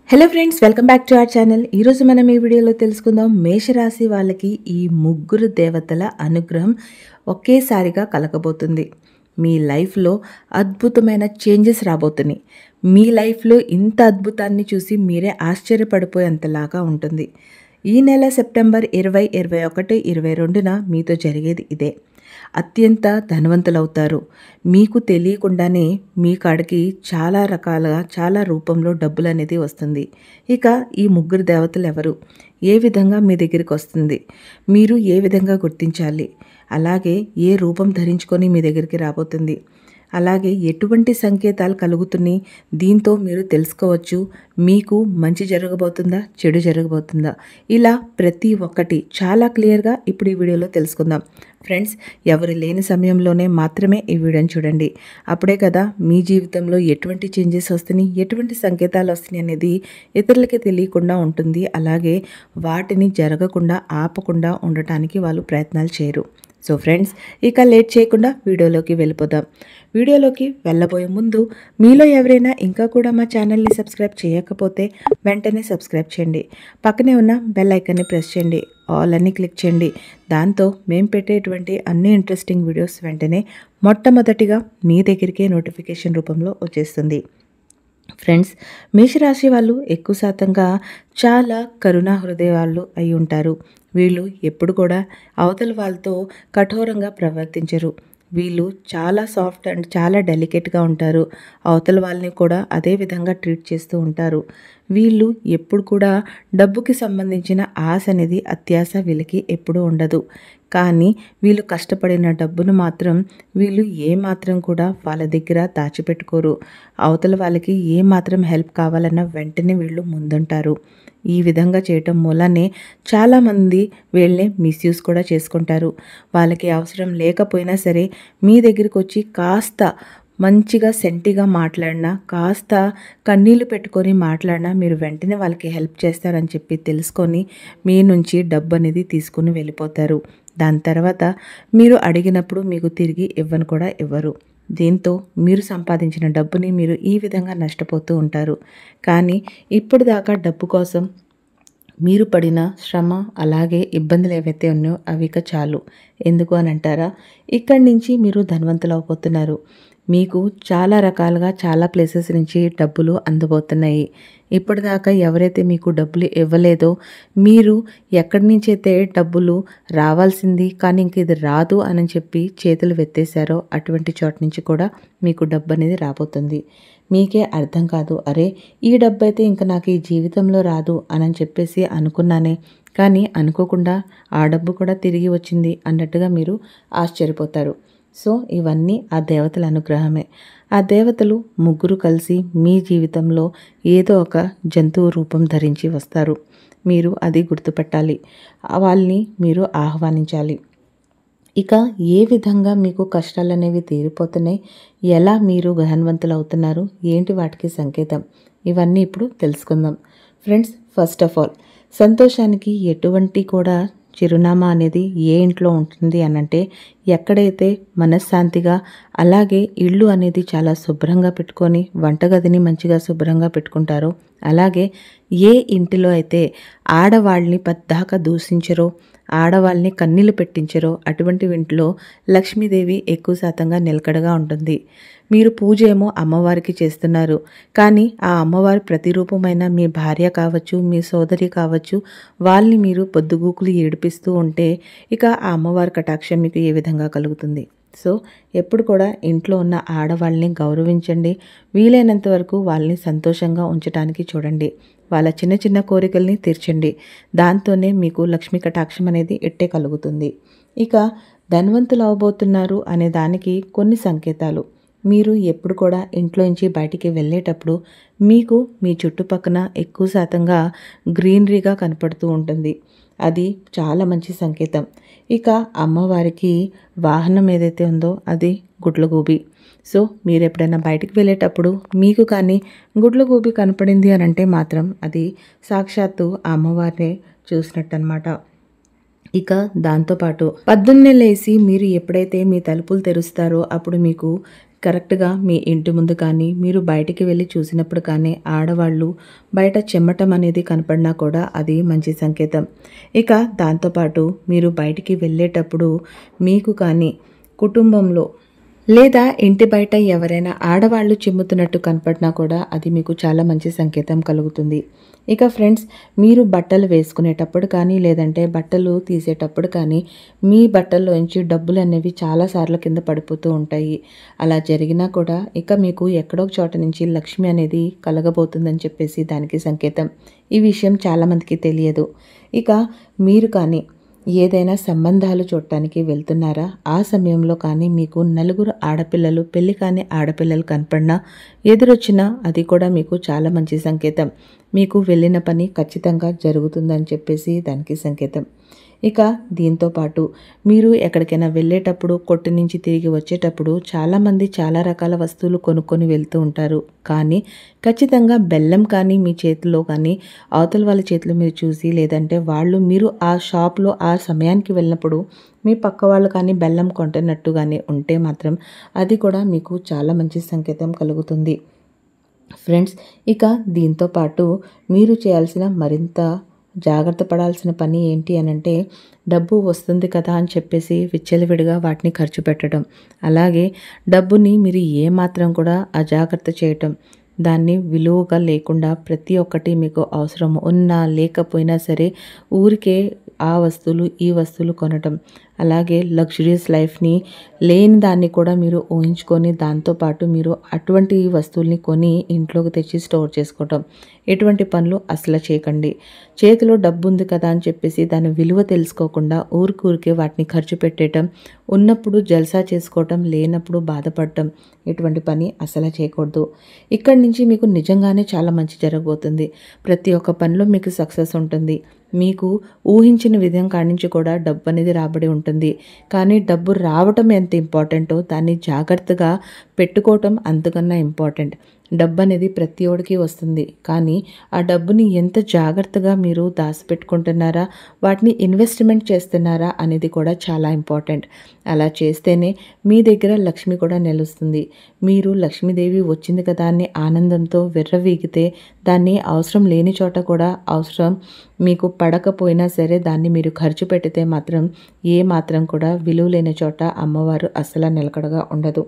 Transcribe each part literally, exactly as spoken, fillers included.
Hello friends, welcome back to our channel. ఈరోజు మనం ఈ వీడియోలో తెలుసుకుందాం మేషరాశి వాళ్ళకి ఈ ముగ్గురు దేవతల అనుగ్రహం ఒకేసారిగా కలగబోతుంది. మీ లైఫ్లో అద్భుతమైన చేంజెస్ రాబోతున్నాయి. మీ లైఫ్లో ఇంత అద్భుతాన్ని చూసి మీరే ఆశ్చర్యపడిపోయేంతలాగా ఉంటుంది. ఈ నెల సెప్టెంబర్ ఇరవై ఇరవై ఒకటి ఇరవై రెండున మీతో జరిగేది ఇదే. అత్యంత ధనవంతులవుతారు. మీకు తెలియకుండానే మీ కాడికి చాలా రకాలుగా చాలా రూపంలో డబ్బులు అనేది వస్తుంది. ఇక ఈ ముగ్గురు దేవతలు ఎవరు, ఏ విధంగా మీ దగ్గరికి వస్తుంది, మీరు ఏ విధంగా గుర్తించాలి, అలాగే ఏ రూపం ధరించుకొని మీ దగ్గరికి రాబోతుంది, అలాగే ఎటువంటి సంకేతాలు కలుగుతున్నాయి, దీంతో మీరు తెలుసుకోవచ్చు మీకు మంచి జరగబోతుందా చెడు జరగబోతుందా. ఇలా ప్రతి ఒక్కటి చాలా క్లియర్గా ఇప్పుడు ఈ వీడియోలో తెలుసుకుందాం. ఫ్రెండ్స్, ఎవరు లేని సమయంలోనే మాత్రమే ఈ వీడియోని చూడండి. అప్పుడే కదా మీ జీవితంలో ఎటువంటి చేంజెస్ వస్తున్నాయి, ఎటువంటి సంకేతాలు వస్తున్నాయి అనేది ఇతరులకి తెలియకుండా ఉంటుంది. అలాగే వాటిని జరగకుండా ఆపకుండా ఉండటానికి వాళ్ళు ప్రయత్నాలు చేయరు. సో ఫ్రెండ్స్, ఇక లేట్ చేయకుండా వీడియోలోకి వెళ్ళిపోదాం. వీడియోలోకి వెళ్ళబోయే ముందు మీలో ఎవరైనా ఇంకా కూడా మా ఛానల్ని సబ్స్క్రైబ్ చేయకపోతే వెంటనే సబ్స్క్రైబ్ చేయండి. పక్కనే ఉన్న బెల్ ఐకాన్ని ప్రెస్ చేయండి. ఆల్ అని క్లిక్ చేయండి. దాంతో మేము పెట్టేటువంటి అన్ని ఇంట్రెస్టింగ్ వీడియోస్ వెంటనే మొట్టమొదటిగా మీ దగ్గరికే నోటిఫికేషన్ రూపంలో వచ్చేస్తుంది. ఫ్రెండ్స్, మేషరాశి వాళ్ళు ఎక్కువ శాతంగా చాలా కరుణా హృదయాలు అయి ఉంటారు. వీళ్ళు ఎప్పుడు కూడా అవతల వాళ్ళతో కఠోరంగా ప్రవర్తించరు. వీళ్ళు చాలా సాఫ్ట్ అండ్ చాలా డెలికేట్గా ఉంటారు. అవతల వాళ్ళని కూడా అదే విధంగా ట్రీట్ చేస్తూ ఉంటారు. వీళ్ళు ఎప్పుడు కూడా డబ్బుకి సంబంధించిన ఆశ అనేది అత్యాశ వీళ్ళకి ఎప్పుడూ ఉండదు. కానీ వీళ్ళు కష్టపడిన డబ్బును మాత్రం వీళ్ళు ఏ మాత్రం కూడా వాళ్ళ దగ్గర దాచిపెట్టుకోరు. అవతల వాళ్ళకి ఏ మాత్రం హెల్ప్ కావాలన్నా వెంటనే వీళ్ళు ముందుంటారు. ఈ విధంగా చేయటం మూలానే చాలామంది వీళ్ళని మిస్యూజ్ కూడా చేసుకుంటారు. వాళ్ళకి అవసరం లేకపోయినా సరే మీ దగ్గరికి వచ్చి కాస్త మంచిగా సెంటిగా మాట్లాడినా, కాస్త కన్నీళ్లు పెట్టుకొని మాట్లాడినా మీరు వెంటనే వాళ్ళకి హెల్ప్ చేస్తారని చెప్పి తెలుసుకొని మీ నుంచి డబ్బు అనేది తీసుకుని వెళ్ళిపోతారు. దాని తర్వాత మీరు అడిగినప్పుడు మీకు తిరిగి ఇవ్వను కూడా ఇవ్వరు. దీంతో మీరు సంపాదించిన డబ్బుని మీరు ఈ విధంగా నష్టపోతూ ఉంటారు. కానీ ఇప్పుడు దాకా డబ్బు కోసం మీరు పడిన శ్రమ అలాగే ఇబ్బందులు ఏవైతే ఉన్నాయో అవి ఇక చాలు. ఎందుకు అని అంటారా, ఇక్కడి నుంచి మీరు ధనవంతులు అవబోతున్నారు. మీకు చాలా రకాలుగా చాలా ప్లేసెస్ నుంచి డబ్బులు అందబోతున్నాయి. ఇప్పటిదాకా ఎవరైతే మీకు డబ్బులు ఇవ్వలేదో, మీరు ఎక్కడి నుంచి అయితే డబ్బులు రావాల్సింది కానీ ఇంక ఇది రాదు అని చెప్పి చేతులు వెత్తేసారో అటువంటి చోట నుంచి కూడా మీకు డబ్బు అనేది రాబోతుంది. మీకే అర్థం కాదు, అరే ఈ డబ్బు అయితే ఇంకా నాకు ఈ జీవితంలో రాదు అని చెప్పేసి అనుకున్నానే, కానీ అనుకోకుండా ఆ డబ్బు కూడా తిరిగి వచ్చింది అన్నట్టుగా మీరు ఆశ్చర్యపోతారు. సో ఇవన్నీ ఆ దేవతల అనుగ్రహమే. ఆ దేవతలు ముగ్గురు కలిసి మీ జీవితంలో ఏదో ఒక జంతువు రూపం ధరించి వస్తారు. మీరు అది గుర్తుపెట్టాలి. వాళ్ళని మీరు ఆహ్వానించాలి. ఇక ఏ విధంగా మీకు కష్టాలు అనేవి తీరిపోతున్నాయి, ఎలా మీరు ధనవంతులు అవుతున్నారు, ఏంటి వాటికి సంకేతం, ఇవన్నీ ఇప్పుడు తెలుసుకుందాం. ఫ్రెండ్స్, ఫస్ట్ ఆఫ్ ఆల్ సంతోషానికి ఎటువంటి కూడా చిరునామా అనేది ఏ ఇంట్లో ఉంటుంది అనంటే ఎక్కడైతే మనశ్శాంతిగా, అలాగే ఇల్లు అనేది చాలా శుభ్రంగా పెట్టుకొని వంటగదిని మంచిగా శుభ్రంగా పెట్టుకుంటారో, అలాగే ఏ ఇంటిలో అయితే ఆడవాళ్ళని పద్దాక దూషించరో, ఆడవాళ్ళని కన్నీళ్లు పెట్టించరో అటువంటి ఇంట్లో లక్ష్మీదేవి ఎక్కువ శాతంగా నిలకడగా ఉంటుంది. మీరు పూజ ఏమో అమ్మవారికి చేస్తున్నారు, కానీ ఆ అమ్మవారి ప్రతిరూపమైన మీ భార్య కావచ్చు, మీ సోదరి కావచ్చు, వాళ్ళని మీరు పొద్దుగూకులు ఏడిపిస్తూ ఉంటే ఇక ఆ అమ్మవారి కటాక్షం మీకు ఏ విధంగా కలుగుతుంది. సో ఎప్పుడు కూడా ఇంట్లో ఉన్న ఆడవాళ్ళని గౌరవించండి. వీలైనంత వరకు వాళ్ళని సంతోషంగా ఉంచడానికి చూడండి. వాళ్ళ చిన్న చిన్న కోరికల్ని తీర్చండి. దాంతోనే మీకు లక్ష్మీ కటాక్షం అనేది ఎట్టే కలుగుతుంది. ఇక ధనవంతులు అవబోతున్నారు అనే దానికి కొన్ని సంకేతాలు. మీరు ఎప్పుడు కూడా ఇంట్లో నుంచి బయటికి వెళ్ళేటప్పుడు మీకు మీ చుట్టుపక్కన ఎక్కువ శాతంగా గ్రీనరీగా కనపడుతూ ఉంటుంది. అది చాలా మంచి సంకేతం. ఇక అమ్మవారికి వాహనం ఏదైతే ఉందో అది గుడ్లగూబి. సో మీరు ఎప్పుడైనా బయటికి వెళ్ళేటప్పుడు మీకు కానీ గుడ్లగూబి కనపడింది అని అంటే మాత్రం అది సాక్షాత్తు ఆ అమ్మవారిని చూసినట్టు అనమాట. ఇక దాంతోపాటు పొద్దున్నే లేసి మీరు ఎప్పుడైతే మీ తలుపులు తెరుస్తారో అప్పుడు మీకు కరెక్ట్‌గా మీ ఇంటి ముందు కానీ, మీరు బయటికి వెళ్లి చూసినప్పుడు కానీ ఆడవాళ్ళు బయట చిమ్మటం అనేది కనపడినా కూడా అది మంచి సంకేతం. ఇక దాంతోపాటు మీరు బయటికి వెళ్ళేటప్పుడు మీకు కానీ, కుటుంబంలో లేదా ఇంటి బయట ఎవరైనా ఆడవాళ్ళు చిమ్ముతున్నట్టు కనపడినా కూడా అది మీకు చాలా మంచి సంకేతం కలుగుతుంది. ఇక ఫ్రెండ్స్, మీరు బట్టలు వేసుకునేటప్పుడు కానీ లేదంటే బట్టలు తీసేటప్పుడు కానీ మీ బట్టల్లోంచి డబ్బులు అనేవి చాలాసార్లు కింద పడిపోతూ ఉంటాయి. అలా జరిగినా కూడా ఇక మీకు ఎక్కడో ఒక చోట నుంచి లక్ష్మి అనేది కలగబోతుందని చెప్పేసి దానికి సంకేతం. ఈ విషయం చాలామందికి తెలియదు. ఇక మీరు కానీ ఏదైనా సంబంధాలు చూడటానికి వెళ్తున్నారా? ఆ సమయంలో కానీ మీకు నలుగురు ఆడపిల్లలు, పెళ్లి కాని ఆడపిల్లలు కనపడినా ఎదురొచ్చినా అది కూడా మీకు చాలా మంచి సంకేతం. మీకు వెళ్ళిన పని ఖచ్చితంగా జరుగుతుందని చెప్పేసి దానికి సంకేతం. ఇక దీంతో పాటు మీరు ఎక్కడికైనా వెళ్ళేటప్పుడు, కొట్టు నుంచి తిరిగి వచ్చేటప్పుడు చాలామంది చాలా రకాల వస్తువులు కొనుక్కొని వెళ్తూ ఉంటారు. కానీ ఖచ్చితంగా బెల్లం కానీ మీ చేతిలో కానీ అవతల వాళ్ళ చేతిలో మీరు చూసి లేదంటే వాళ్ళు మీరు ఆ షాప్‌లో ఆ సమయానికి వెళ్ళినప్పుడు మీ పక్క వాళ్ళు కానీ బెల్లం కొంటున్నట్టుగానే ఉంటే మాత్రం అది కూడా మీకు చాలా మంచి సంకేతం కలుగుతుంది. ఫ్రెండ్స్, ఇక దీంతో పాటు మీరు చేయాల్సిన మరింత జాగ్రత్త పడాల్సిన పని ఏంటి అనంటే, డబ్బు వస్తుంది కదా అని చెప్పేసి విచ్చలవిడిగా వాటిని ఖర్చు పెట్టడం, అలాగే డబ్బుని మీరు ఏమాత్రం కూడా అజాగ్రత్త చేయటం, దాన్ని విలువగా లేకుండా ప్రతి ఒక్కటి మీకు అవసరం ఉన్నా లేకపోయినా సరే ఊరికే ఆ వస్తువులు ఈ వస్తువులు కొనటం, అలాగే లగ్జరియస్ లైఫ్ని లేని దాన్ని కూడా మీరు ఊహించుకొని దాంతోపాటు మీరు అటువంటి వస్తువుల్ని కొని ఇంట్లోకి తెచ్చి స్టోర్ చేసుకోవటం, ఎటువంటి పనులు అసలు చేయకండి. చేతిలో డబ్బు ఉంది కదా అని చెప్పేసి దాని విలువ తెలుసుకోకుండా ఊరికూరికే వాటిని ఖర్చు పెట్టేయటం, ఉన్నప్పుడు జల్సా చేసుకోవటం, లేనప్పుడు బాధపడటం, ఇటువంటి పని అసలు చేయకూడదు. ఇక్కడి నుంచి మీకు నిజంగానే చాలా మంచి జరగబోతుంది. ప్రతి ఒక్క పనిలో మీకు సక్సెస్ ఉంటుంది. మీకు ఊహించిన విధం కాడి నుంచి కూడా డబ్బు అనేది రాబడి ఉంటుంది. కానీ డబ్బు రావటం ఎంత ఇంపార్టెంటో దాన్ని జాగ్రత్తగా పెట్టుకోవటం అంతకన్నా ఇంపార్టెంట్. డబ్బు అనేది ప్రతి ఒడికి వస్తుంది. కానీ ఆ డబ్బుని ఎంత జాగ్రత్తగా మీరు దాచిపెట్టుకుంటున్నారా, వాటిని ఇన్వెస్ట్మెంట్ చేస్తున్నారా అనేది కూడా చాలా ఇంపార్టెంట్. అలా చేస్తేనే మీ దగ్గర లక్ష్మి కూడా నిలుస్తుంది. మీరు లక్ష్మీదేవి వచ్చింది కదా అని ఆనందంతో విర్రవీగితే దాన్ని అవసరం లేని చోట కూడా అవసరం మీకు పడకపోయినా సరే దాన్ని మీరు ఖర్చు పెడితే మాత్రం ఏ మాత్రం కూడా విలువ లేని చోట అమ్మవారు అస్సలు నిలకడగా ఉండదు.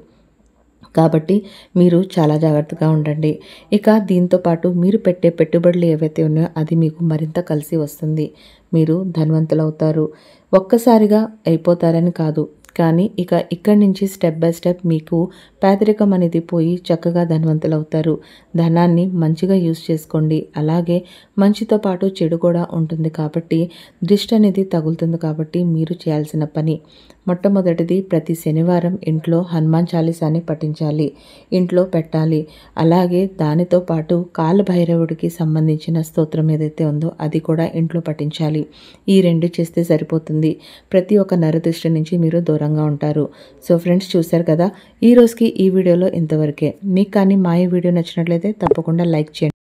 కాబట్టి మీరు చాలా జాగ్రత్తగా ఉండండి. ఇక దీంతో పాటు మీరు పెట్టే పెట్టుబడులు ఏవైతే ఉన్నాయో అది మీకు మరింత కలిసి వస్తుంది. మీరు ధనవంతులవుతారు. ఒక్కసారిగా అయిపోతారని కాదు, కానీ ఇక ఇక్కడి నుంచి స్టెప్ బై స్టెప్ మీకు పేదరికం అనేది పోయి చక్కగా ధనవంతులు అవుతారు. ధనాన్ని మంచిగా యూజ్ చేసుకోండి. అలాగే మంచితో పాటు చెడు కూడా ఉంటుంది కాబట్టి దృష్టి అనేది తగులుతుంది. కాబట్టి మీరు చేయాల్సిన పని మొట్టమొదటిది ప్రతి శనివారం ఇంట్లో హనుమాన్ చాలీసాని పఠించాలి, ఇంట్లో పెట్టాలి. అలాగే దానితో పాటు కాలభైరవుడికి సంబంధించిన స్తోత్రం ఏదైతే ఉందో అది కూడా ఇంట్లో పఠించాలి. ఈ రెండు చేస్తే సరిపోతుంది. ప్రతి ఒక్క నరదృష్టి నుంచి మీరు దూరంగా ఉంటారు. సో ఫ్రెండ్స్, చూశారు కదా, ఈ రోజుకి ఈ వీడియోలో ఇంతవరకే. మీకు కానీ మా ఈ వీడియో నచ్చినట్లయితే తప్పకుండా లైక్ చేయండి.